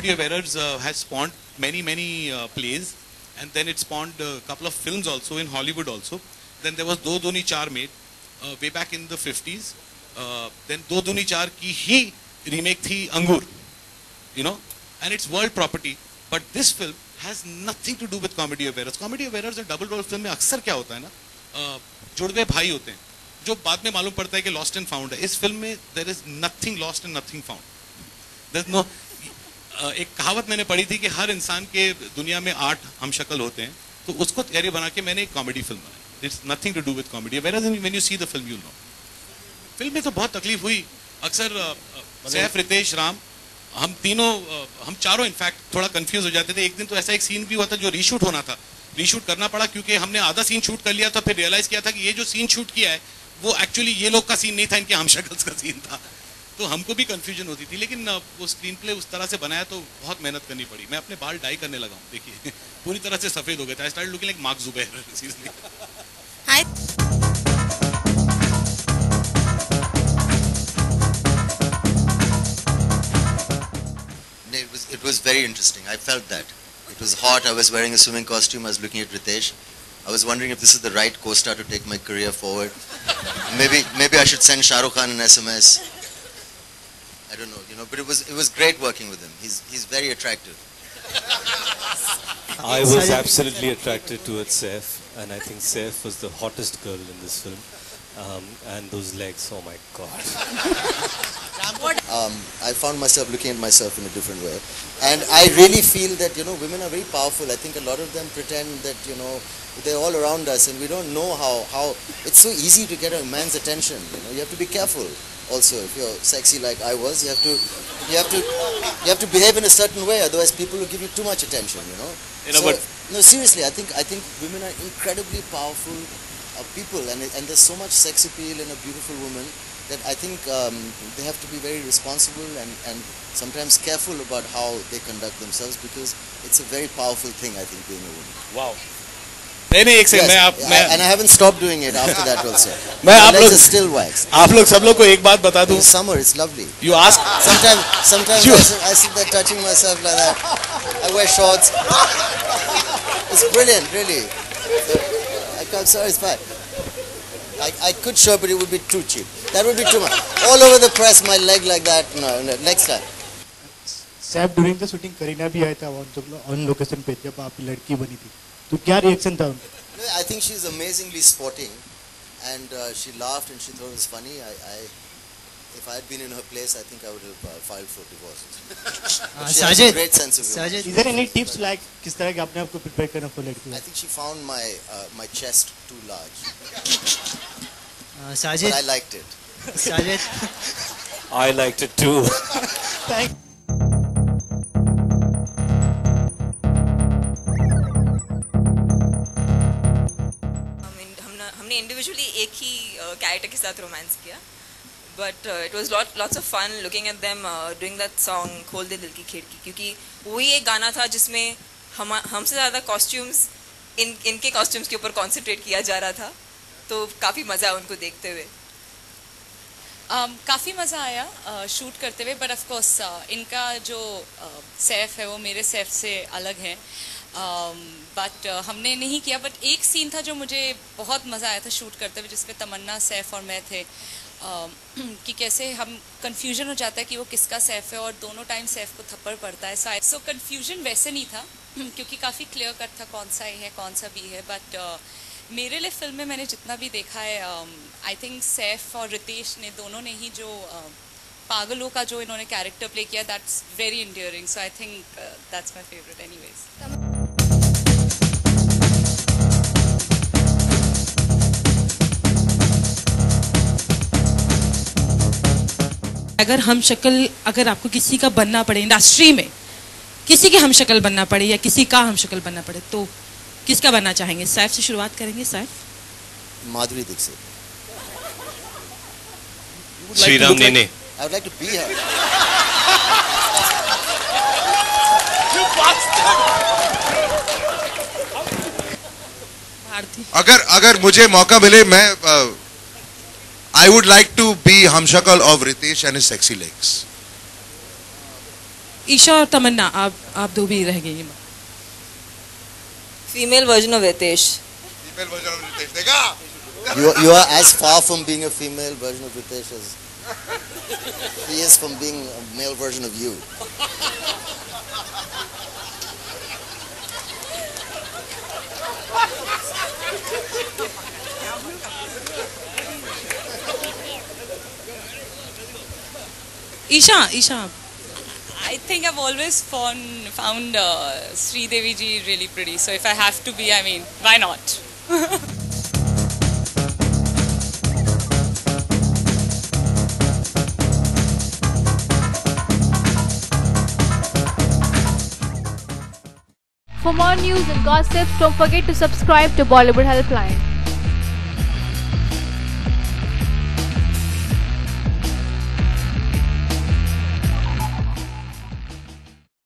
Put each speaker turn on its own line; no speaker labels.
Comedy of Errors has spawned many plays, and then it spawned a couple of films also in Hollywood also. Then there was Do Duni Char made way back in the 50s. Then Do Duni Char ki he remake थी Angur, you know, and it's world property. But this film has nothing to do with Comedy of Errors. Comedy of Errors और double role film में अक्सर क्या होता है ना, जुड़वे भाई होते हैं जो बाद में मालूम पड़ता है कि lost and found है. इस फिल्म में there is nothing lost and nothing found. There's no एक कहावत मैंने पढ़ी थी कि हर इंसान के दुनिया में 8 हम शक्ल होते हैं, तो उसको तैयारी बना के मैंने एक कॉमेडी फिल्म बनाई. It's nothing to do with comedy. Whereas when you see the film, you'll know. Film में तो बहुत तकलीफ हुई. अक्सर सैफ, रितेश, राम, हम चारों इनफैक्ट थोड़ा कंफ्यूज हो जाते थे. एक दिन तो ऐसा एक सीन भी हुआ था जो रीशूट होना था. रीशूट करना पड़ा क्योंकि हमने आधा सीन शूट कर लिया था, फिर रियलाइज किया था कि ये जो सीन शूट किया है वो एक्चुअली ये लोग का सीन नहीं था, इनके हम शक्ल्स का सीन था. तो हमको भी कंफ्यूजन होती थी. लेकिन वो स्क्रीन प्ले उस तरह से बनाया तो बहुत मेहनत करनी पड़ी. मैं अपने बाल डाई करने लगा हूँ, देखिए पूरी तरह से सफेद हो गए थे. I started looking like Mark Zubair.
Hi,
It was very interesting. I felt that. It was hot. I was wearing a swimming costume. I was looking at Ritesh. I was wondering if this is the right co-star to take my career forward. Maybe I should send Shah Rukh Khan an SMS. I don't know, you know, but it was great working with him. He's very attractive.
I was absolutely attracted towards Saif, and I think Saif was the hottest girl in this film. And those legs, oh my God.
I found myself looking at myself in a different way. And I really feel that, you know, women are very powerful. I think a lot of them pretend that, you know, they're all around us and we don't know how it's so easy to get a man's attention. You know, you have to be careful also. If you're sexy like I was, you have to behave in a certain way, otherwise people will give you too much attention, you know. No, seriously, I think women are incredibly powerful people, and there's so much sex appeal in a beautiful woman that I think they have to be very responsible and sometimes careful about how they conduct themselves, because it's a very powerful thing, I think, being a woman.
Wow. नहीं एक second
and I haven't stopped doing it after that also.
मैं आप लोग
still wax.
आप लोग सब लोग को एक बात बता दूं.
Summer, it's lovely.
You ask.
Sometimes I sit there touching myself like that. I wear shorts. It's brilliant, really. I'm sorry, it's fine. I could show, but it would be too cheap. That would be too much. All over the press, my leg like that. No, next time.
Saif during the shooting Kareena भी आया था on location पे जब आप लड़की बनी थी, तो क्या रिएक्शन था उनका?
I think she's amazingly sporting, and she laughed and she thought it was funny. If I had been in her place, I think I would have filed for divorce. She has a great sense of humor.
Is there any tips like किस तरह के अपने आप को prepare करना for लड़की?
I think she found my chest too large.
Sajid,
but I liked it.
Sajid,
I liked it too.
Thank
हमने individually एक ही कैरेक्टर के साथ रोमांस किया, but it was lots of fun looking at them doing that song खोल दे दिल की खिड़की, क्योंकि वही एक गाना था जिसमें हमसे ज़्यादा कॉस्ट्यूम्स इनके कॉस्ट्यूम्स के ऊपर कॉन्सेंट्रेट किया जा रहा था, तो काफ़ी मज़ा आया उनको देखते हुए.
काफ़ी मज़ा आया शूट करते हुए, बट ऑफ कोर्स इनका जो सैफ है वो मेरे सैफ से अलग है. बट हमने नहीं किया, बट एक सीन था जो मुझे बहुत मज़ा आया था शूट करते हुए, जिसमें तमन्ना, सैफ और मैं थे. कि कैसे हम कंफ्यूजन हो जाता है कि वो किसका सैफ है, और दोनों टाइम सैफ को थप्पड़ पड़ता है. सो कंफ्यूजन वैसे नहीं था क्योंकि काफ़ी क्लियर कट था कौन सा है कौन सा भी है. बट मेरे लिए फिल्म में मैंने जितना भी देखा है, आई थिंक सैफ और रितेश ने दोनों ने ही जो पागलों का जो इन्होंने कैरेक्टर प्ले किया, that's very endearing. So I think that's my favourite anyways.
अगर आपको किसी का बनना पड़े, इंडस्ट्री में किसी की हम शक्ल बनना पड़े या किसी का हम शक्ल बनना पड़े, तो किसका बनना चाहेंगे? सैफ से शुरुआत करेंगे. सैफ.
माधुरी दीक्षित.
श्रीराम नेने.
I would like to be her.
अगर मुझे मौका मिले, मैं I would like to be Hamshakal of Ritesh and his sexy legs.
Isha और तमन्ना, आप दो भी रह गई।
Female version of Ritesh.
Female version of Ritesh देखा?
You are as far from being a female version of Ritesh as he is from being a male version of you.
Isha,
I think I've always found Sri Devi ji really pretty. So if I have to be, I mean, why not?
For more news and gossips, don't forget to subscribe to Bollywood Helpline.